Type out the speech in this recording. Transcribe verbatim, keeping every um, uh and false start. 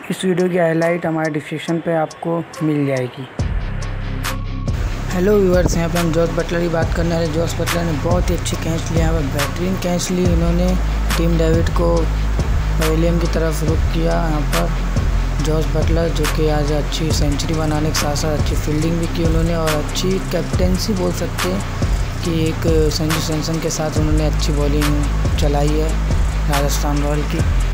इस वीडियो की हाईलाइट हमारे डिस्क्रिप्शन पे आपको मिल जाएगी। हेलो व्यूअर्स, यहाँ पे हम जॉस बटलर की बात करने वाले। जॉस बटलर ने बहुत ही अच्छी कैच ली, यहाँ पर बेहतरीन कैच ली। इन्होंने टीम डेविड को पवेलियन की तरफ रुख किया। यहाँ पर जॉस बटलर जो कि आज अच्छी सेंचुरी बनाने के साथ साथ अच्छी फील्डिंग भी की उन्होंने और अच्छी कैप्टेंसी बोल सकते हैं कि एक संजू सैमसन के साथ उन्होंने अच्छी बॉलिंग चलाई है राजस्थान रॉयल की।